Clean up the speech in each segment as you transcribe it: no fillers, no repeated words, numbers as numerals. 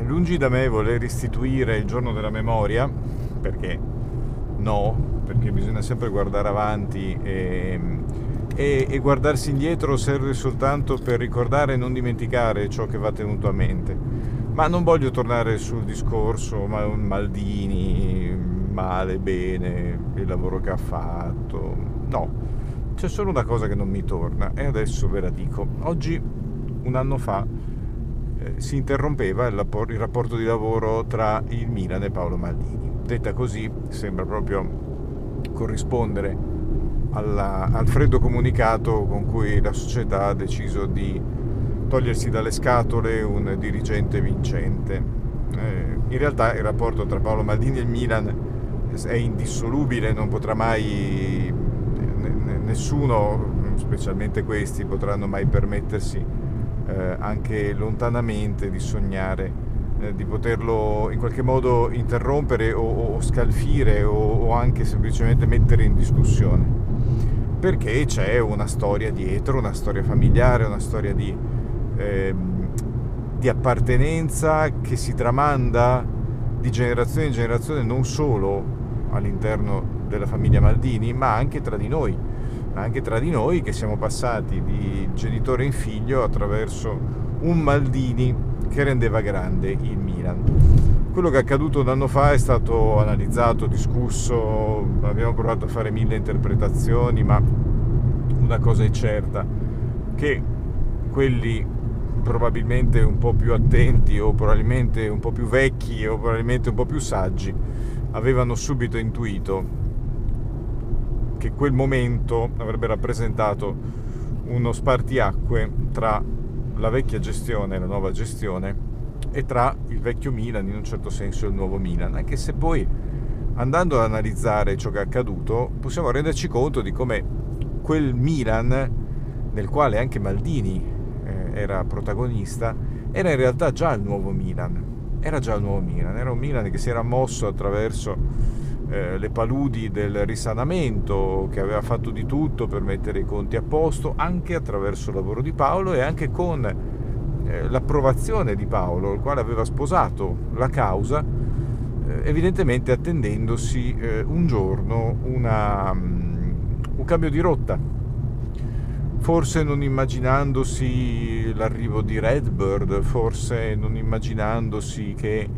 lungi da me voler istituire il giorno della memoria, perché no, perché bisogna sempre guardare avanti e guardarsi indietro serve soltanto per ricordare e non dimenticare ciò che va tenuto a mente. Ma non voglio tornare sul discorso Maldini, male, bene, il lavoro che ha fatto. No, c'è solo una cosa che non mi torna e adesso ve la dico. Oggi, un anno fa, si interrompeva il rapporto di lavoro tra il Milan e Paolo Maldini. Detta così sembra proprio corrispondere al freddo comunicato con cui la società ha deciso di togliersi dalle scatole un dirigente vincente. In realtà il rapporto tra Paolo Maldini e il Milan è indissolubile, non potrà mai, nessuno, specialmente questi, potranno mai permettersi anche lontanamente di sognare di poterlo in qualche modo interrompere o scalfire o anche semplicemente mettere in discussione, perché c'è una storia dietro, una storia familiare, una storia di appartenenza che si tramanda di generazione in generazione, non solo all'interno della famiglia Maldini, ma anche tra di noi che siamo passati di genitore in figlio attraverso un Maldini che rendeva grande il Milan. Quello che è accaduto un anno fa è stato analizzato, discusso, abbiamo provato a fare 1000 interpretazioni, ma una cosa è certa, che quelli probabilmente un po' più attenti o probabilmente un po' più vecchi o probabilmente un po' più saggi avevano subito intuito che quel momento avrebbe rappresentato uno spartiacque tra la vecchia gestione e la nuova gestione e tra il vecchio Milan, in un certo senso, e il nuovo Milan, anche se poi, andando ad analizzare ciò che è accaduto, possiamo renderci conto di come quel Milan, nel quale anche Maldini era protagonista, era in realtà già il nuovo Milan. Era un Milan che si era mosso attraverso le paludi del risanamento, che aveva fatto di tutto per mettere i conti a posto, anche attraverso il lavoro di Paolo e anche con l'approvazione di Paolo, il quale aveva sposato la causa, evidentemente attendendosi un giorno un cambio di rotta, forse non immaginandosi l'arrivo di Redbird, forse non immaginandosi che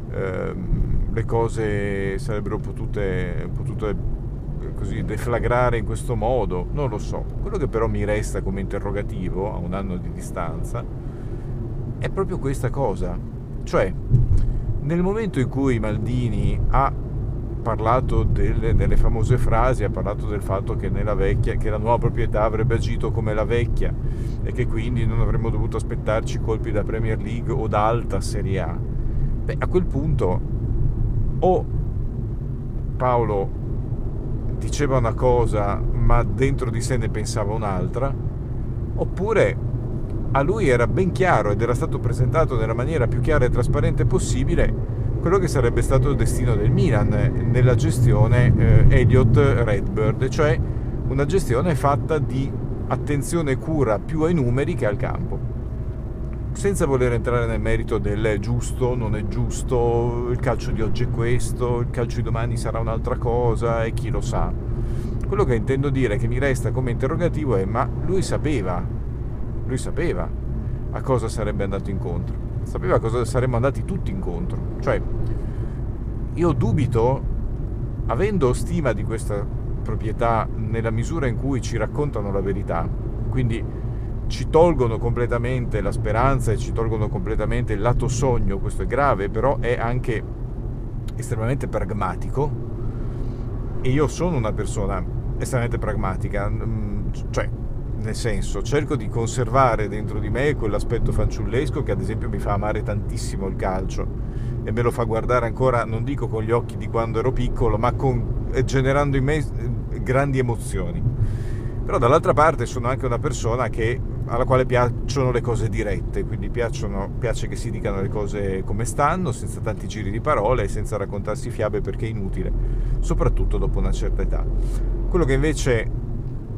le cose sarebbero potute così deflagrare in questo modo, non lo so. Quello che però mi resta come interrogativo a un anno di distanza è proprio questa cosa, cioè nel momento in cui Maldini ha parlato delle famose frasi, ha parlato del fatto che che la nuova proprietà avrebbe agito come la vecchia e che quindi non avremmo dovuto aspettarci colpi da Premier League o da alta Serie A. Beh, a quel punto o Paolo diceva una cosa ma dentro di sé ne pensava un'altra, oppure a lui era ben chiaro ed era stato presentato nella maniera più chiara e trasparente possibile quello che sarebbe stato il destino del Milan nella gestione Elliott-Redbird, cioè una gestione fatta di attenzione e cura più ai numeri che al campo, senza voler entrare nel merito del è giusto, non è giusto, il calcio di oggi è questo, il calcio di domani sarà un'altra cosa e chi lo sa. Quello che intendo dire, che mi resta come interrogativo, è: ma lui sapeva a cosa sarebbe andato incontro, sapeva a cosa saremmo andati tutti incontro. Cioè, io dubito, avendo stima di questa proprietà nella misura in cui ci raccontano la verità, quindi ci tolgono completamente la speranza e ci tolgono completamente il lato sogno. Questo è grave, però è anche estremamente pragmatico e io sono una persona estremamente pragmatica, cioè nel senso, cerco di conservare dentro di me quell'aspetto fanciullesco che ad esempio mi fa amare tantissimo il calcio e me lo fa guardare ancora, non dico con gli occhi di quando ero piccolo, ma generando in me grandi emozioni. Però dall'altra parte sono anche una persona alla quale piacciono le cose dirette, quindi piace che si dicano le cose come stanno, senza tanti giri di parole e senza raccontarsi fiabe, perché è inutile, soprattutto dopo una certa età. Quello che invece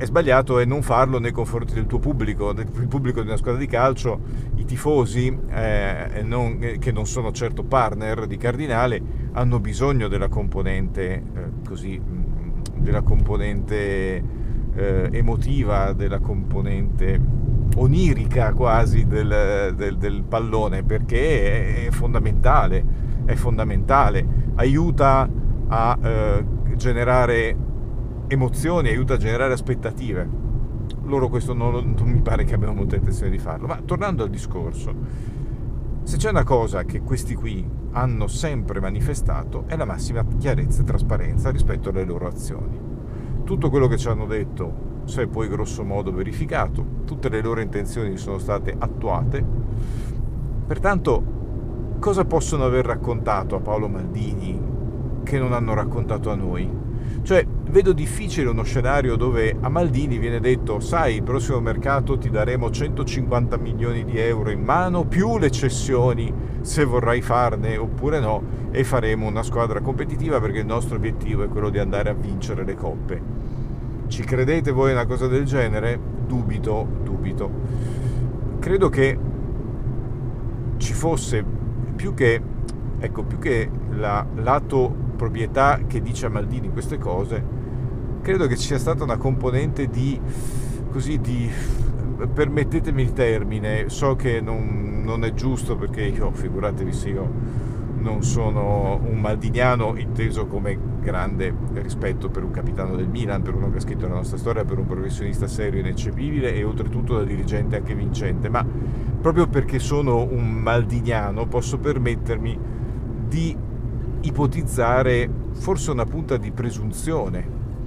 è sbagliato è non farlo nei confronti del tuo pubblico, del pubblico di una squadra di calcio. I tifosi, che non sono certo partner di Cardinale, hanno bisogno della componente della componente emotiva, della componente onirica quasi del pallone, perché è fondamentale, aiuta a generare emozioni, aiuta a generare aspettative. Loro questo non mi pare che abbiano molta intenzione di farlo. Ma tornando al discorso, se c'è una cosa che questi qui hanno sempre manifestato è la massima chiarezza e trasparenza rispetto alle loro azioni. Tutto quello che ci hanno detto si è poi grosso modo verificato, tutte le loro intenzioni sono state attuate. Pertanto, cosa possono aver raccontato a Paolo Maldini che non hanno raccontato a noi? Cioè, vedo difficile uno scenario dove a Maldini viene detto: sai, il prossimo mercato ti daremo 150 milioni di euro in mano, più le cessioni se vorrai farne oppure no, e faremo una squadra competitiva perché il nostro obiettivo è quello di andare a vincere le coppe. Ci credete voi a una cosa del genere? Dubito. Credo che ci fosse più che lato proprietà che dice a Maldini queste cose, credo che ci sia stata una componente di permettetemi il termine, so che non è giusto, perché io, figuratevi se io non sono un maldiniano inteso come grande rispetto per un capitano del Milan, per uno che ha scritto la nostra storia, per un professionista serio e ineccepibile e oltretutto da dirigente anche vincente, ma proprio perché sono un maldiniano posso permettermi di ipotizzare forse una punta di presunzione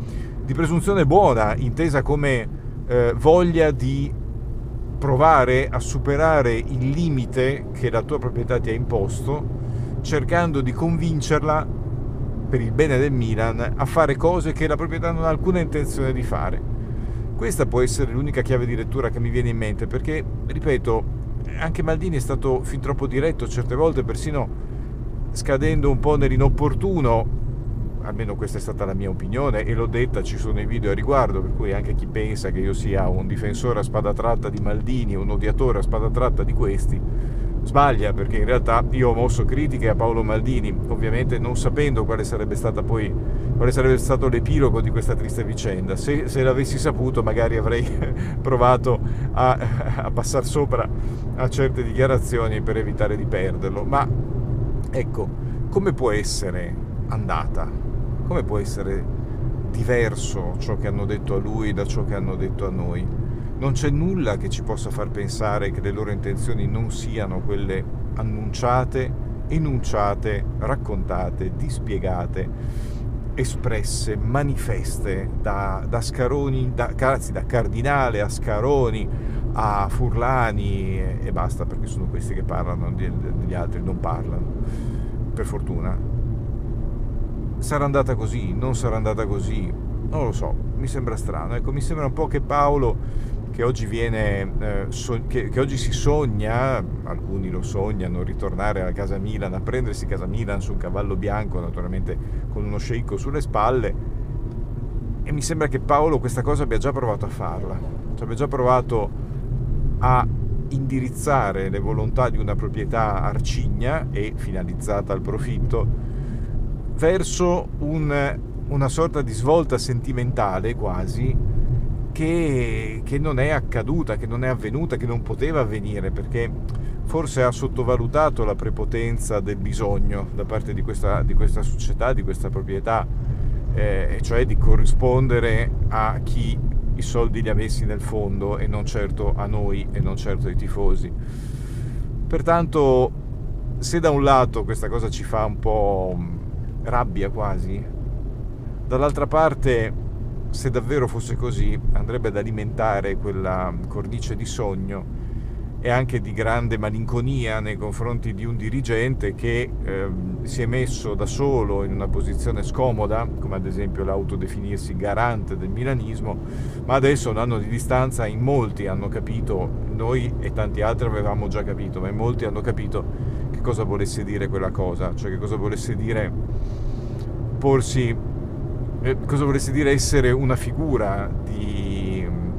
buona, intesa come voglia di provare a superare il limite che la tua proprietà ti ha imposto, cercando di convincerla, per il bene del Milan, a fare cose che la proprietà non ha alcuna intenzione di fare. Questa può essere l'unica chiave di lettura che mi viene in mente, perché, ripeto, anche Maldini è stato fin troppo diretto, certe volte persino scadendo un po' nell'inopportuno. Almeno questa è stata la mia opinione e l'ho detta, ci sono i video a riguardo, per cui anche chi pensa che io sia un difensore a spada tratta di Maldini, un odiatore a spada tratta di questi, sbaglia, perché in realtà io ho mosso critiche a Paolo Maldini, ovviamente non sapendo quale sarebbe stato l'epilogo di questa triste vicenda. Se l'avessi saputo magari avrei provato a passare sopra a certe dichiarazioni per evitare di perderlo, ma ecco, come può essere andata? Come può essere diverso ciò che hanno detto a lui da ciò che hanno detto a noi? Non c'è nulla che ci possa far pensare che le loro intenzioni non siano quelle annunciate, enunciate, raccontate, dispiegate, espresse, manifeste da Scaroni, da Cardinale a Scaroni a Furlani e basta, perché sono questi che parlano, gli altri non parlano, per fortuna. Sarà andata così, non sarà andata così, non lo so, mi sembra strano. Ecco, mi sembra un po' che Paolo, che oggi che oggi si sogna, alcuni lo sognano, ritornare a casa Milan, a prendersi casa Milan su un cavallo bianco, naturalmente con uno sceicco sulle spalle, e mi sembra che Paolo questa cosa abbia già provato a farla, cioè abbia già provato a indirizzare le volontà di una proprietà arcigna e finalizzata al profitto verso una sorta di svolta sentimentale quasi che non è accaduta, che non è avvenuta, che non poteva avvenire, perché forse ha sottovalutato la prepotenza del bisogno da parte di questa società, di questa proprietà, cioè di corrispondere a chi i soldi li ha messi nel fondo e non certo a noi e non certo ai tifosi. Pertanto, se da un lato questa cosa ci fa un po' rabbia quasi, dall'altra parte, se davvero fosse così, andrebbe ad alimentare quella cornice di sogno e anche di grande malinconia nei confronti di un dirigente che si è messo da solo in una posizione scomoda, come ad esempio l'autodefinirsi garante del milanismo, ma adesso, un anno di distanza, in molti hanno capito, noi e tanti altri avevamo già capito, ma in molti hanno capito che cosa volesse dire quella cosa, cioè che cosa volesse dire cosa volesse dire essere una figura di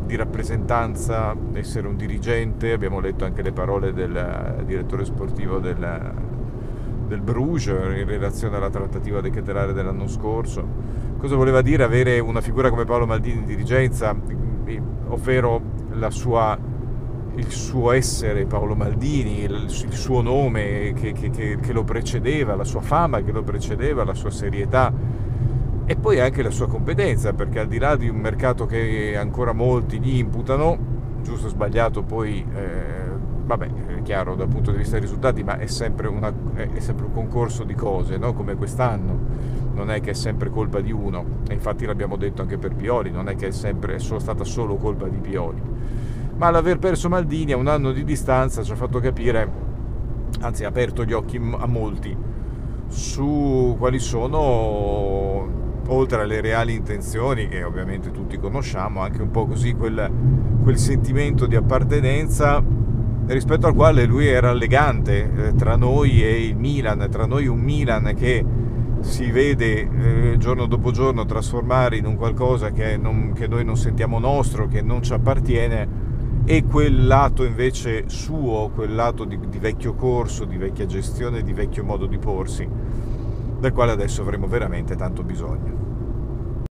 di rappresentanza, essere un dirigente. Abbiamo letto anche le parole del direttore sportivo del Bruges in relazione alla trattativa decretelare dell'anno scorso. Cosa voleva dire avere una figura come Paolo Maldini in dirigenza, ovvero il suo essere Paolo Maldini, il suo nome che lo precedeva, la sua fama che lo precedeva, la sua serietà e poi anche la sua competenza, perché al di là di un mercato che ancora molti gli imputano, giusto o sbagliato poi vabbè, è chiaro dal punto di vista dei risultati, ma è sempre un concorso di cose, no? Come quest'anno, non è che è sempre colpa di uno, e infatti l'abbiamo detto anche per Pioli, non è che è stata solo colpa di Pioli, ma l'aver perso Maldini a un anno di distanza ci ha fatto capire, anzi ha aperto gli occhi a molti su quali sono, oltre alle reali intenzioni che ovviamente tutti conosciamo, anche un po' così quel sentimento di appartenenza rispetto al quale lui era elegante, tra noi e il Milan, tra noi un Milan che si vede giorno dopo giorno trasformare in un qualcosa che noi non sentiamo nostro, che non ci appartiene, e quel lato invece suo, quel lato di vecchio corso, di vecchia gestione, di vecchio modo di porsi, del quale adesso avremo veramente tanto bisogno.